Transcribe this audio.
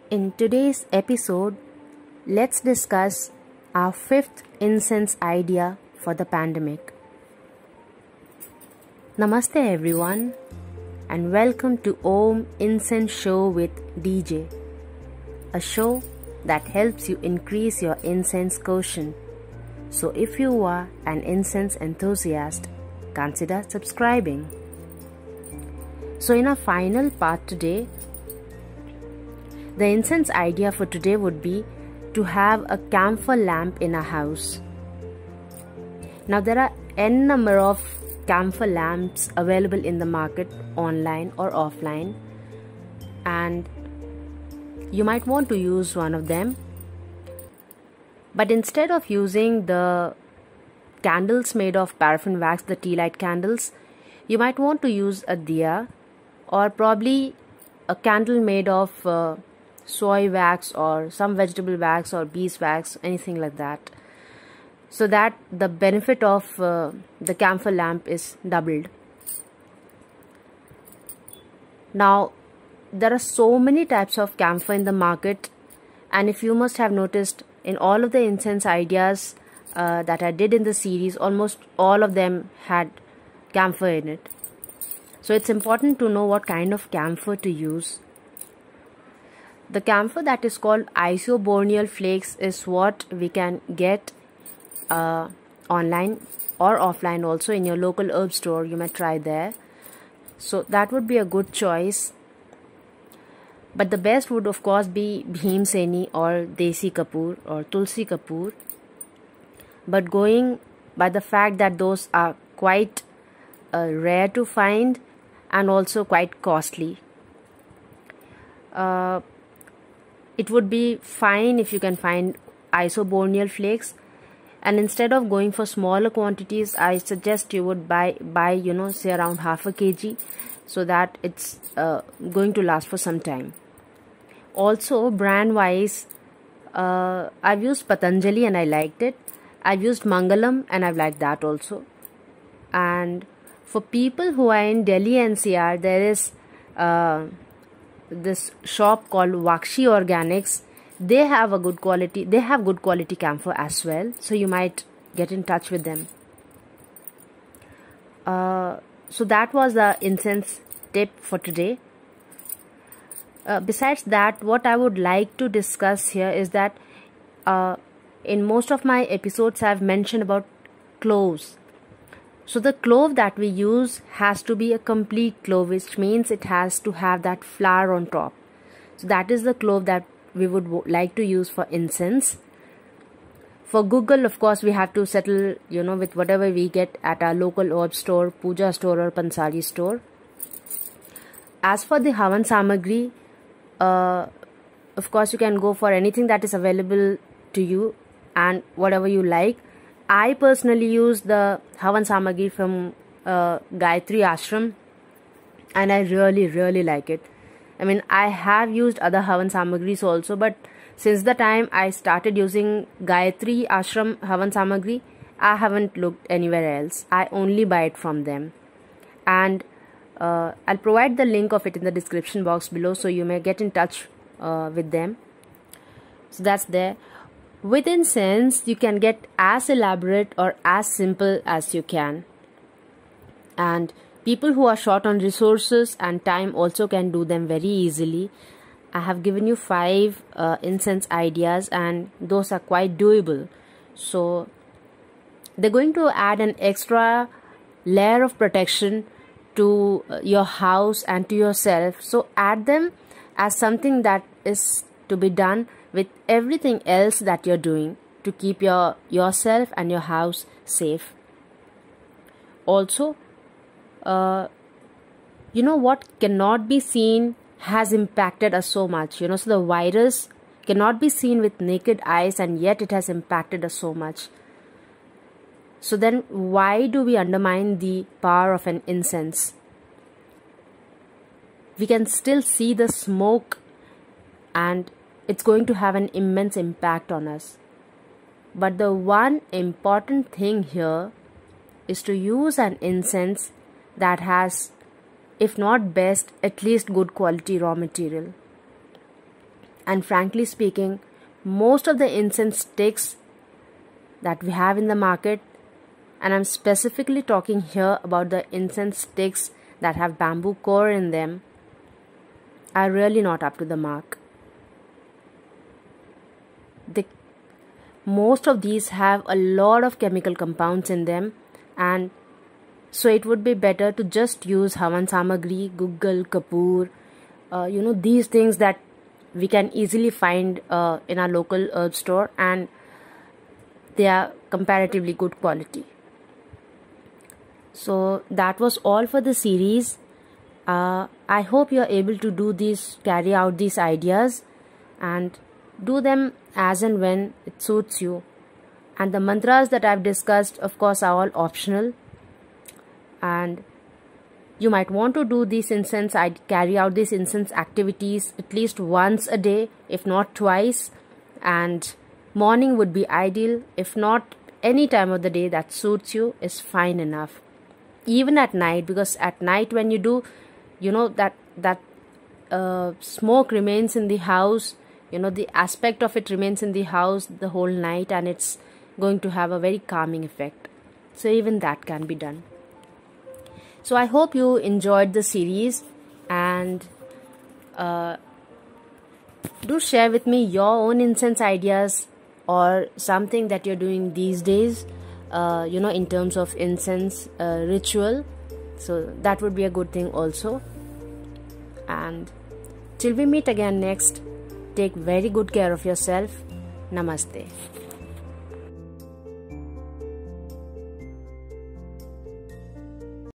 In today's episode, let's discuss our fifth incense idea for the pandemic. Namaste everyone and welcome to Om Incense Show with DJ, a show that helps you increase your incense quotient. So if you are an incense enthusiast, consider subscribing. So in our final part today, the incense idea for today would be to have a camphor lamp in a house. Now there are n number of camphor lamps available in the market, online or offline, and you might want to use one of them. But instead of using the candles made of paraffin wax, the tea light candles, you might want to use a diya or probably a candle made of soy wax or some vegetable wax or beeswax, anything like that, so that the benefit of the camphor lamp is doubled. Now there are so many types of camphor in the market, and if you must have noticed, in all of the incense ideas that I did in the series, almost all of them had camphor in it. So it's important to know what kind of camphor to use. The camphor that is called isoborneal flakes is what we can get online or offline also. In your local herb store, you may try there. So that would be a good choice. But the best would of course be Bhim Seni or Desi Kapoor or Tulsi Kapoor. But going by the fact that those are quite rare to find and also quite costly, it would be fine if you can find isoborneal flakes. And instead of going for smaller quantities, I suggest you would buy say around half a kg, so that it's going to last for some time. Also, brand wise, I've used Patanjali and I liked it. I've used Mangalam and I've liked that also. And for people who are in Delhi NCR, there is this shop called Vakshi Organics. They have a good quality. They have good quality camphor as well, so you might get in touch with them. So that was the incense tip for today. Besides that, what I would like to discuss here is that in most of my episodes I've mentioned about cloves. So the clove that we use has to be a complete clove, which means it has to have that flower on top. So that is the clove that we would like to use for incense. For Google, of course, we have to settle, with whatever we get at our local herb store, puja store or pansari store. As for the Havan Samagri, of course, you can go for anything that is available to you and whatever you like. I personally use the Havan Samagri from Gayatri Ashram, and I really like it. I mean, I have used other Havan Samagris also, but since the time I started using Gayatri Ashram Havan Samagri, I haven't looked anywhere else. I only buy it from them. And I'll provide the link of it in the description box below, so you may get in touch with them. So that's there. With incense, you can get as elaborate or as simple as you can. And people who are short on resources and time also can do them very easily. I have given you 5 incense ideas, and those are quite doable. So they're going to add an extra layer of protection to your house and to yourself. So add them as something that is to be done with everything else that you're doing to keep yourself and your house safe. Also, what cannot be seen has impacted us so much. So the virus cannot be seen with naked eyes, and yet it has impacted us so much. So then why do we undermine the power of an incense? We can still see the smoke, and it's going to have an immense impact on us. But the one important thing here is to use an incense that has, if not best, at least good quality raw material. And frankly speaking, most of the incense sticks that we have in the market, and I'm specifically talking here about the incense sticks that have bamboo core in them, are really not up to the mark. Most of these have a lot of chemical compounds in them, and so it would be better to just use Havan Samagri, Guggal, Kapoor, these things that we can easily find in our local herb store, and they are comparatively good quality. So that was all for the series. I hope you are able to carry out these ideas and do them as and when it suits you. And the mantras that I've discussed, of course, are all optional. And you might want to do these incense, carry out these incense activities at least once a day, if not twice. And morning would be ideal. If not, any time of the day that suits you is fine enough. Even at night, because at night when you do, that smoke remains in the house, the aspect of it remains in the house the whole night, and it's going to have a very calming effect. So even that can be done. So I hope you enjoyed the series, and do share with me your own incense ideas or something that you're doing these days, in terms of incense ritual. So that would be a good thing also. And till we meet again next, take very good care of yourself. Namaste.